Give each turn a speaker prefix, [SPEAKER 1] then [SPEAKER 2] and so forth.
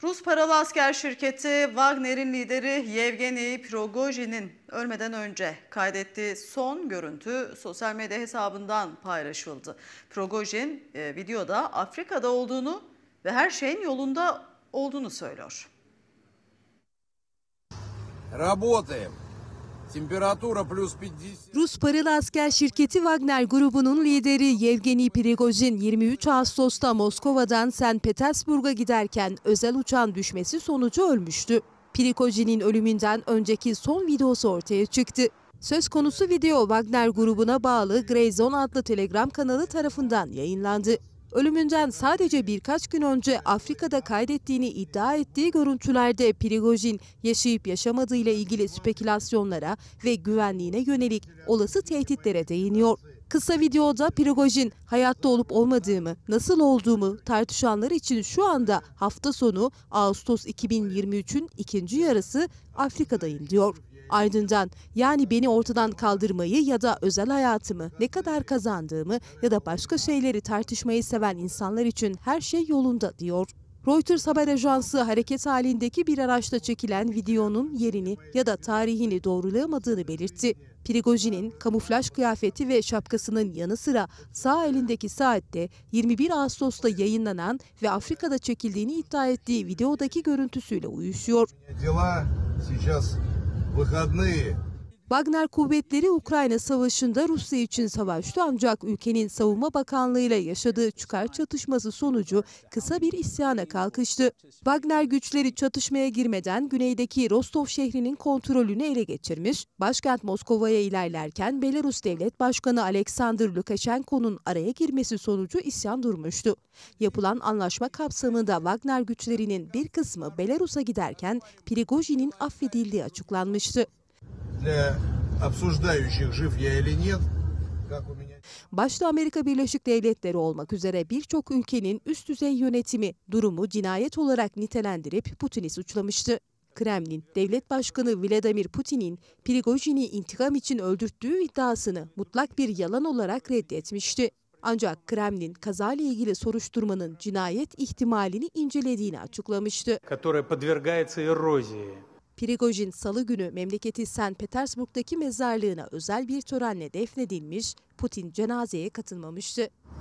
[SPEAKER 1] Rus paralı asker şirketi Wagner'in lideri Yevgeni Prigojin'in ölmeden önce kaydettiği son görüntü sosyal medya hesabından paylaşıldı. Prigojin videoda Afrika'da olduğunu ve her şeyin yolunda olduğunu söylüyor.
[SPEAKER 2] Работаем. Температура +50.
[SPEAKER 3] Rus paralı asker şirketi Wagner grubunun lideri Yevgeni Prigojin 23 Ağustos'ta Moskova'dan St. Petersburg'a giderken özel uçağın düşmesi sonucu ölmüştü. Prigojin'in ölümünden önceki son videosu ortaya çıktı. Söz konusu video Wagner grubuna bağlı Grey Zone adlı Telegram kanalı tarafından yayınlandı. Ölümünden sadece birkaç gün önce Afrika'da kaydettiğini iddia ettiği görüntülerde Prigojin yaşayıp yaşamadığıyla ilgili spekülasyonlara ve güvenliğine yönelik olası tehditlere değiniyor. Kısa videoda Prigojin hayatta olup olmadığımı, nasıl olduğumu tartışanlar için şu anda hafta sonu Ağustos 2023'ün ikinci yarısı Afrika'dayım diyor. Ardından yani beni ortadan kaldırmayı ya da özel hayatımı, ne kadar kazandığımı ya da başka şeyleri tartışmayı seven insanlar için her şey yolunda diyor. Reuters haber ajansı hareket halindeki bir araçta çekilen videonun yerini ya da tarihini doğrulayamadığını belirtti. Prigojin'in kamuflaj kıyafeti ve şapkasının yanı sıra sağ elindeki saatte 21 Ağustos'ta yayınlanan ve Afrika'da çekildiğini iddia ettiği videodaki görüntüsüyle uyuşuyor. Wagner kuvvetleri Ukrayna Savaşı'nda Rusya için savaştı ancak ülkenin Savunma Bakanlığı ile yaşadığı çıkar çatışması sonucu kısa bir isyana kalkıştı. Wagner güçleri çatışmaya girmeden güneydeki Rostov şehrinin kontrolünü ele geçirmiş, başkent Moskova'ya ilerlerken Belarus Devlet Başkanı Alexander Lukashenko'nun araya girmesi sonucu isyan durmuştu. Yapılan anlaşma kapsamında Wagner güçlerinin bir kısmı Belarus'a giderken Prigojin'in affedildiği açıklanmıştı. Başta Amerika Birleşik Devletleri olmak üzere birçok ülkenin üst düzey yönetimi durumu cinayet olarak nitelendirip Putin'i suçlamıştı. Kremlin, Devlet Başkanı Vladimir Putin'in Prigojin'i intikam için öldürttüğü iddiasını mutlak bir yalan olarak reddetmişti. Ancak Kremlin kazayla ilgili soruşturmanın cinayet ihtimalini incelediğini açıklamıştı. Prigojin salı günü memleketi St. Petersburg'daki mezarlığına özel bir törenle defnedilmiş, Putin cenazeye katılmamıştı.